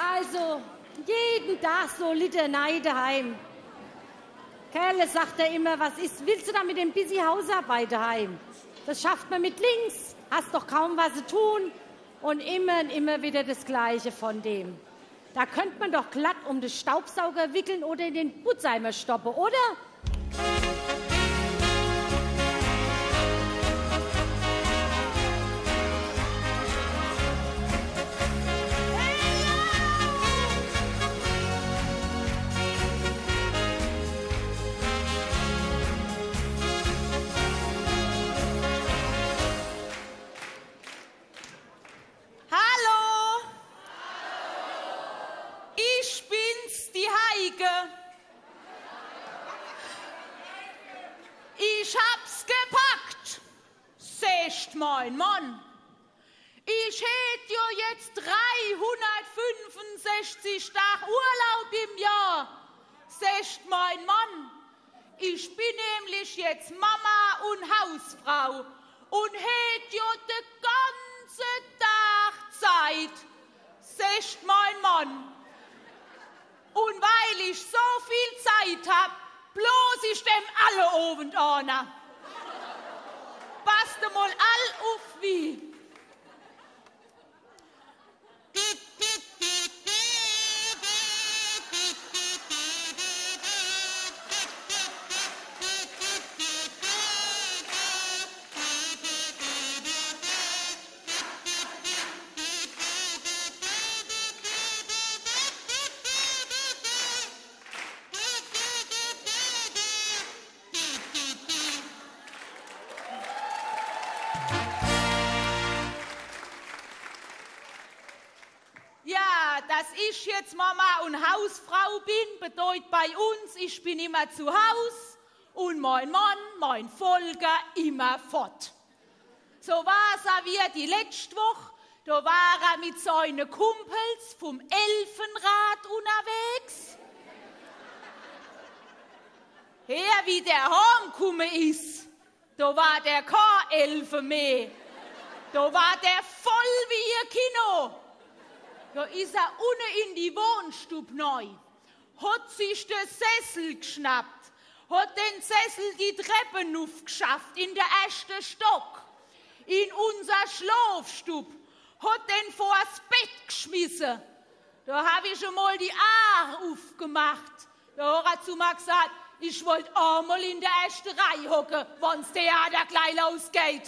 Also, jeden Tag so Litanei daheim. Kerle, sagt er immer, was ist, willst du da mit dem busy Hausarbeit daheim? Das schafft man mit links, hast doch kaum was zu tun. Und immer wieder das Gleiche von dem. Da könnte man doch glatt um den Staubsauger wickeln oder in den Putzeimer stoppen, oder? Ich hab's gepackt, seht mein Mann. Ich hätt ja jetzt 365 Tage Urlaub im Jahr, seht mein Mann. Ich bin nämlich jetzt Mama und Hausfrau und hätt ja den ganzen Tag Zeit, seht mein Mann. Und weil ich so viel Zeit hab, bloß ich dem alle oben an. Passt mal all auf wie. Dass ich jetzt Mama und Hausfrau bin, bedeutet bei uns, ich bin immer zu Haus und mein Mann, mein Volker, immer fort. So war es auch wie die letzte Woche, da war er mit seinen Kumpels vom Elfenrad unterwegs. Her, wie der heimgekommen ist, da war der kein Elfe mehr, da war der voll wie ihr Kino. Da ist er unten in die Wohnstube neu, hat sich den Sessel geschnappt, hat den Sessel die Treppen aufgeschafft in der ersten Stock, in unser Schlafstub, hat den vors Bett geschmissen. Da habe ich schon mal die Aare aufgemacht. Da hat er zu mir gesagt, ich wollte einmal in der ersten Reihe hocken, wenn's Theater gleich losgeht.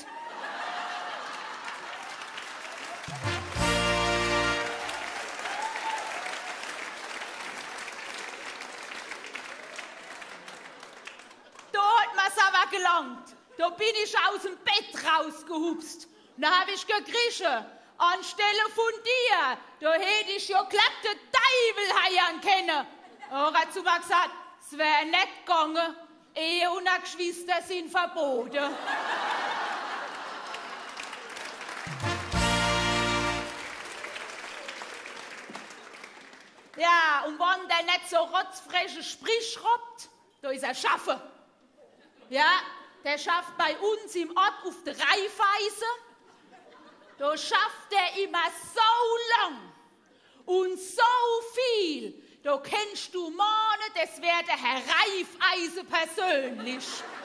Gelangt. Da bin ich aus dem Bett rausgehupst. Da habe ich gekriechen. Anstelle von dir, da hätte ich ja glatt den Teufel heiern können. Er hat zu mir gesagt, es wäre nicht gegangen. Ehe und Geschwister sind verboten. Ja, und wenn der nicht so rotzfresche Sprich robbt, da ist er schaffen. Ja, der schafft bei uns im Ort auf der Reifeise. Da schafft er immer so lang und so viel. Da kennst du mahnen, das wäre der Herr Reifeise persönlich.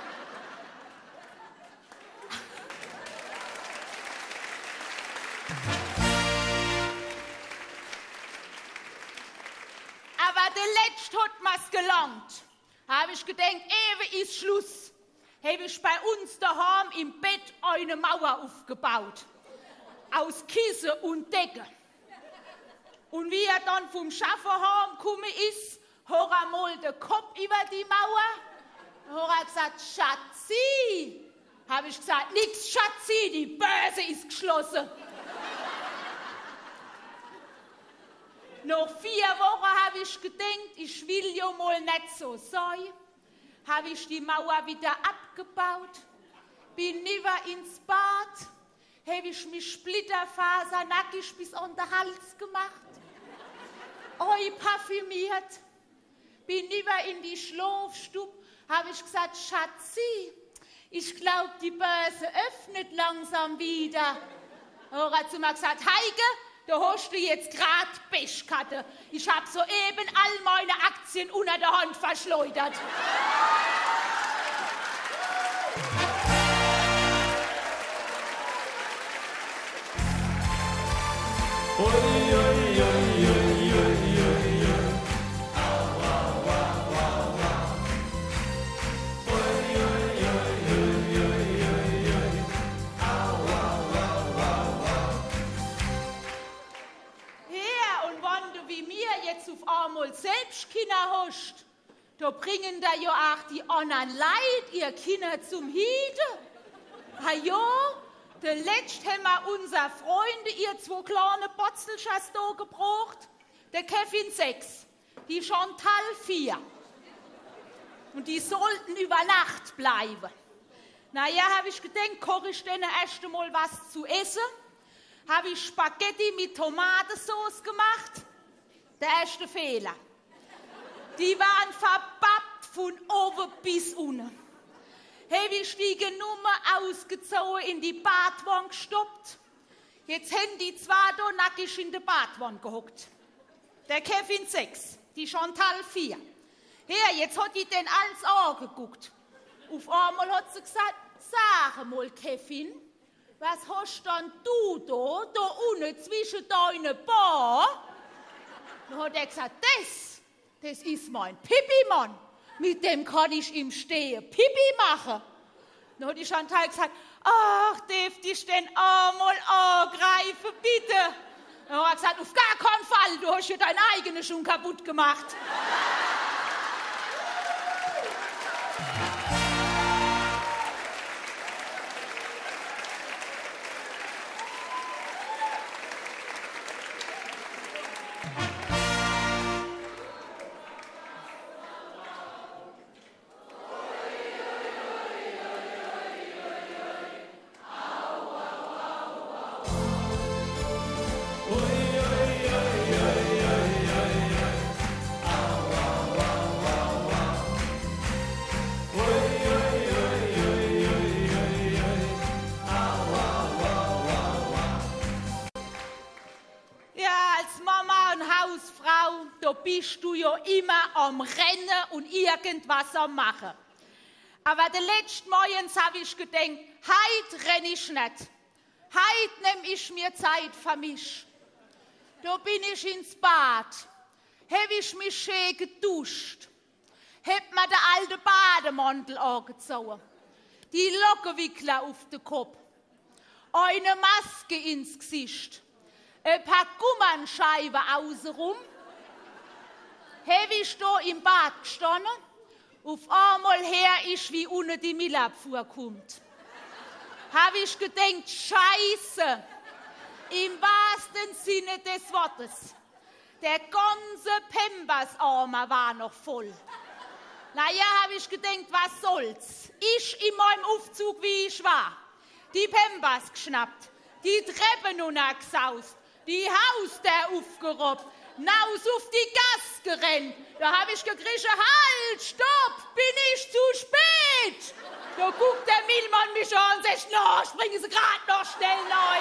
Aber der Letzte hat mir's gelangt. Habe ich gedacht, ewig ist Schluss. Habe ich bei uns daheim im Bett eine Mauer aufgebaut. Aus Kissen und Decke. Und wie er dann vom Schaffen heimgekommen ist, hat er mal den Kopf über die Mauer. Dann hat er gesagt, Schatzi. Habe ich gesagt, nix Schatzi, die Börse ist geschlossen. Nach 4 Wochen habe ich gedacht, ich will ja mal nicht so sein. Habe ich die Mauer wieder abgebaut, bin lieber ins Bad, habe ich mich splitterfasernackig bis an den Hals gemacht, parfümiert, bin lieber in die Schlafstube, habe ich gesagt, Schatzi, ich glaube, die Börse öffnet langsam wieder. Er hat zu mir gesagt, Heike, Da hast du jetzt grad Pechkarte. Ich hab soeben all meine Aktien unter der Hand verschleudert. Auf einmal selbst Kinder hast, da bringen da ja auch die anderen Leute ihr Kinder zum Hieden. Ah ja, der letzte haben wir unsere Freunde, ihr 2 kleine Potzelschers da gebracht, der Kevin 6, die Chantal 4. Und die sollten über Nacht bleiben. Naja, habe ich gedacht, koche ich denen erst einmal was zu essen. Habe ich Spaghetti mit Tomatensauce gemacht. Der erste Fehler. Die waren verbappt von oben bis unten. Habe ich die Nummer ausgezogen, in die Badwanne gestoppt. Jetzt haben die zwei da nackig in der Badwanne gehockt. Der Kevin 6, die Chantal 4. Ja, jetzt hat die den alles angeguckt. Auf einmal hat sie gesagt, sag mal, Kevin, was hast denn du da unten zwischen deinen Beinen? Dann hat er gesagt, das ist mein Pipi-Mann. Mit dem kann ich im Stehen Pipi machen. Dann hat die Chantal gesagt, ach, darf ich denn einmal angreifen, bitte? Dann hat er gesagt, auf gar keinen Fall, du hast ja dein eigenes schon kaputt gemacht. Bist du ja immer am Rennen und irgendwas am Machen. Aber den letzten Morgen habe ich gedacht, heute renne ich nicht. Heute nehme ich mir Zeit für mich. Da bin ich ins Bad, habe ich mich schön geduscht, habe mir den alten Bademantel angezogen, die Lockenwickler auf den Kopf, eine Maske ins Gesicht, ein paar Gummernscheiben außenrum. Habe ich da im Bad gestanden, auf einmal her ist, wie unten die Müllabfuhr kommt. Habe ich gedacht, Scheiße, im wahrsten Sinne des Wortes. Der ganze Pembasarmer war noch voll. Naja, habe ich gedacht, was soll's? Ich in meinem Aufzug, wie ich war. Die Pembas geschnappt, die Treppen runtergesaust, die Haustür aufgerobbt, naus auf die Gas gerannt. Da habe ich gekriegt, halt, stopp, bin ich zu spät. Da guckt der Millmann mich an und sagt, no, springen Sie gerade noch schnell neu.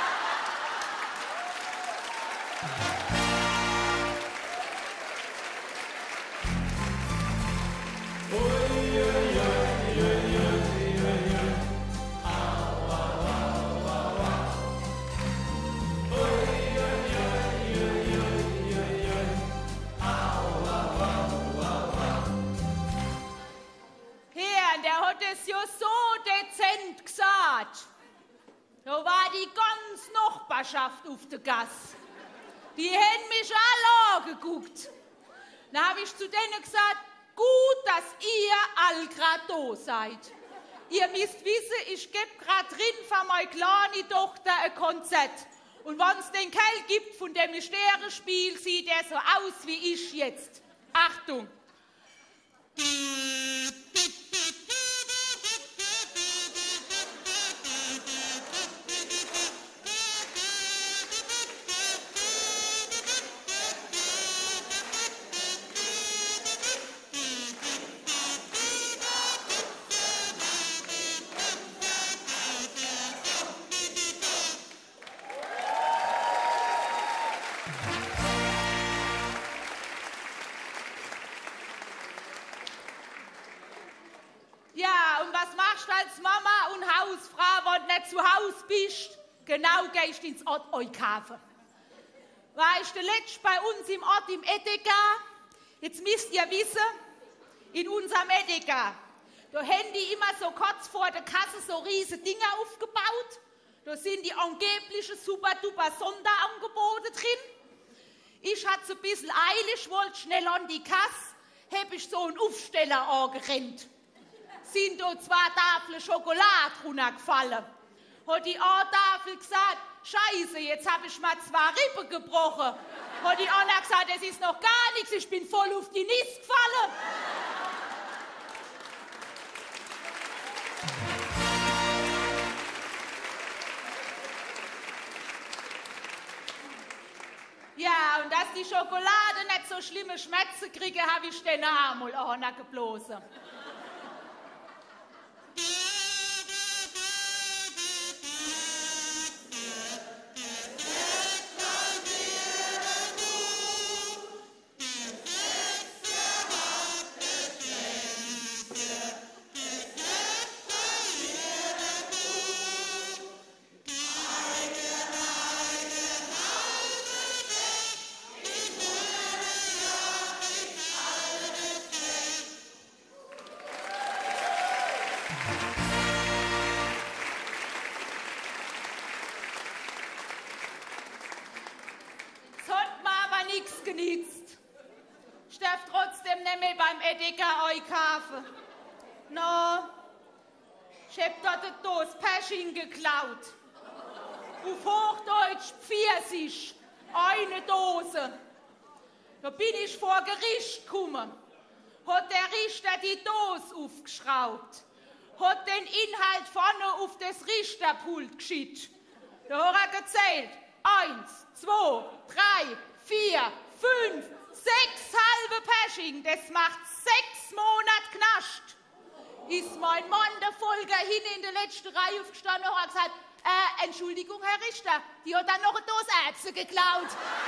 Ja, so dezent gesagt. Da war die ganze Nachbarschaft auf der Gasse. Die haben mich alle angeguckt. Dann habe ich zu denen gesagt, gut, dass ihr alle gerade da seid. Ihr müsst wissen, ich gebe gerade drin für meine kleine Tochter ein Konzert. Und wenn es den Kerl gibt, von dem Mysterienspiel, sieht er so aus wie ich jetzt. Achtung! wenn du nicht zu Hause bist, genau gehst du ins Ort einkaufen. Weißt du, letzt bei uns im Ort im Edeka, jetzt müsst ihr wissen, in unserem Edeka, da haben die immer so kurz vor der Kasse so riesige Dinge aufgebaut. Da sind die angeblichen super-duper Sonderangebote drin. Ich hatte ein bisschen eilig, wollte schnell an die Kasse, habe ich so einen Aufsteller angerannt. Sind da 2 Tafeln Schokolade runtergefallen. Hat die eine Tafel gesagt, Scheiße, jetzt habe ich mal 2 Rippen gebrochen. Hat die andere gesagt, das ist noch gar nichts, ich bin voll auf die Nies gefallen. Ja, und dass die Schokolade nicht so schlimme Schmerzen kriege, habe ich den einmal angeblasen. Genützt. Ich darf trotzdem nicht mehr beim Edeka einkaufen. No, ich hab dort eine Dose Pershing geklaut. Auf Hochdeutsch Pfirsich, eine Dose. Da bin ich vor Gericht gekommen. Hat der Richter die Dose aufgeschraubt. Hat den Inhalt vorne auf das Richterpult geschickt. Da hat er gezählt. 1, 2, 3, 4, 5, 6 halbe Pershing, das macht 6 Monate Knast. Ist mein Mann, der Volker, hin in der letzten Reihe aufgestanden und hat gesagt, Entschuldigung, Herr Richter, die hat dann noch eine Dose Erbsen geklaut.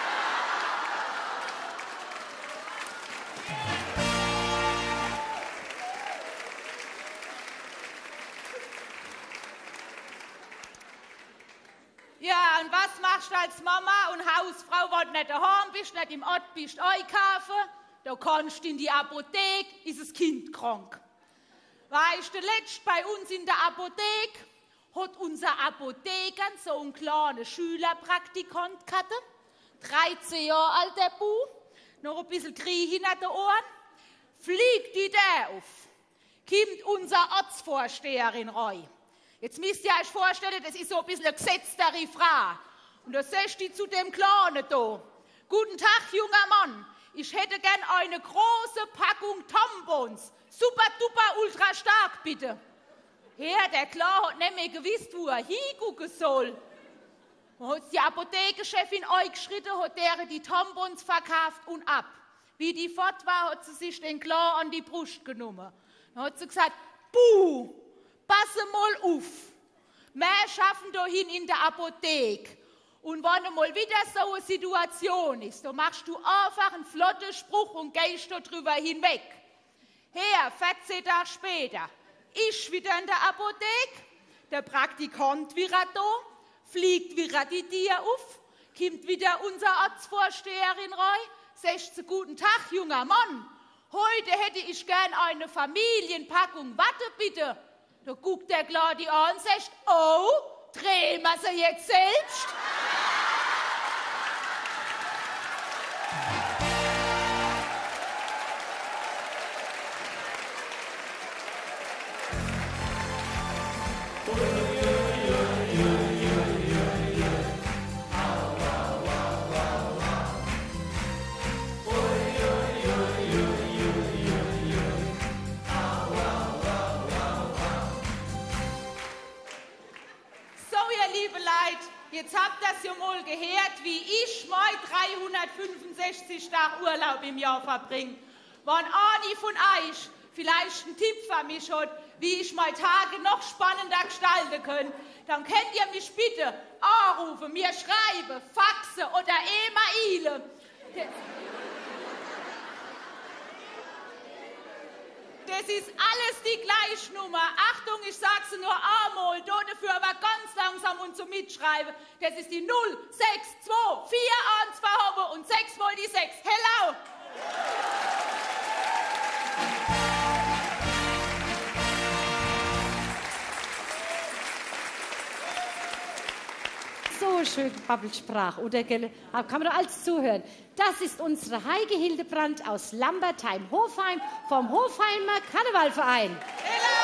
Ja, und was machst du als Mama und Hausfrau, wenn du nicht daheim bist, nicht im Ort bist, einkaufen? Da kannst du in die Apotheke, ist das Kind krank. Weißt du, letzt bei uns in der Apotheke hat unser Apotheker so einen kleinen Schülerpraktikant gehabt, 13 Jahre alt der Bub, noch ein bisschen Krieg hinter den Ohren, fliegt die da auf, kommt unsere Ortsvorsteherin rein. Jetzt müsst ihr euch vorstellen, das ist so ein bisschen eine gesetztere Frau. Und da sagst du zu dem Kleinen da, guten Tag, junger Mann, ich hätte gern eine große Packung Tampons, super duper ultra stark, bitte. Ja, der Kleine hat nicht mehr gewusst, wo er hingucken soll. Dann hat die Apothekenchefin eingeschritten, hat deren die Tampons verkauft und ab. Wie die fort war, hat sie sich den Kleinen an die Brust genommen. Dann hat sie gesagt, buh, passe mal auf, wir schaffen da hin in der Apotheke. Und wenn mal wieder so eine Situation ist, dann machst du einfach einen flotten Spruch und gehst da drüber hinweg. Her, 14 Tage später, ich wieder in der Apotheke, der Praktikant wieder da, fliegt wieder die Tür auf, kommt wieder unsere Ortsvorsteherin rein, sagt sie, guten Tag, junger Mann, heute hätte ich gern eine Familienpackung Watte, bitte. Da guckt der Claudi an und sagt, oh, drehen wir sie jetzt selbst? Jetzt habt ihr das ja mal gehört, wie ich mein 365 Tage Urlaub im Jahr verbringe. Wenn eine von euch vielleicht einen Tipp für mich hat, wie ich meine Tage noch spannender gestalten kann, dann könnt ihr mich bitte anrufen, mir schreiben, faxen oder E-Mailen. Das das ist alles die gleiche Nummer. Achtung, ich sag's nur einmal, dafür aber ganz langsam und zum Mitschreiben. Das ist die 062 41 verhoben und 6 mal die 6. Hello! So schön Babbelsprach, oder? Gell? Aber kann man doch alles zuhören. Das ist unsere Heike Hildebrand aus Lambertheim-Hofheim vom Hofheimer Karnevalverein. Hello!